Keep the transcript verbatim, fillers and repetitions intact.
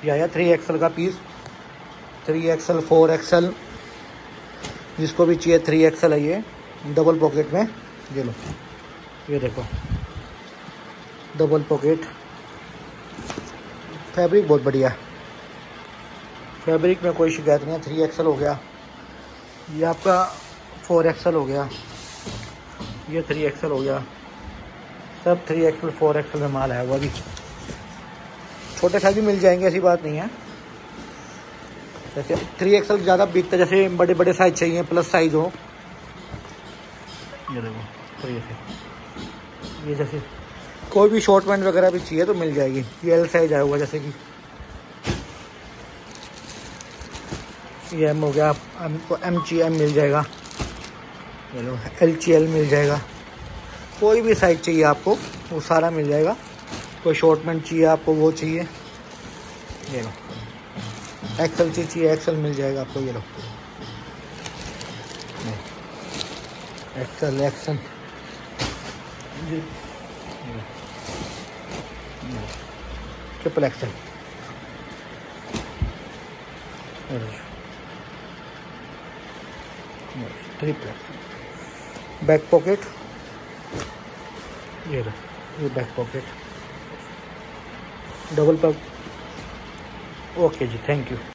ये आया three XL का piece, three XL four XL, जिसको भी चाहिए थ्री एक्सएल है ये, डबल पॉकेट में। ये लो, ये देखो डबल पॉकेट, फैब्रिक बहुत बढ़िया है, फैब्रिक में कोई शिकायत नहीं है। थ्री एक्सएल हो गया, ये आपका फोर एक्सएल हो गया, ये थ्री एक्सएल हो गया, सब थ्री एक्सएल फोर एक्सएल में माल आया हुआ। भी छोटे साइज भी मिल जाएंगे, ऐसी बात नहीं है। जैसे थ्री एक्सएल ज़्यादा बिकता है, जैसे बड़े बड़े साइज चाहिए, प्लस साइज हो। ये देखो, तो ये ये जैसे कोई भी शॉर्ट पैंट वगैरह भी चाहिए तो मिल जाएगी। ये एल साइज आया हुआ, जैसे कि ये एम हो गया, आपको एम ची एम मिल जाएगा, चलो एल ची एल मिल जाएगा। कोई भी साइज चाहिए आपको वो सारा मिल जाएगा। कोई शॉर्ट पैंट चाहिए आपको वो चाहिए, ये लो। एक्सल चाहिए एक्सल मिल जाएगा आपको, ये लो XL XL triple XL, triple XL. Back pocket, ये लो, ये back pocket double pocket. Okay जी, थैंक यू।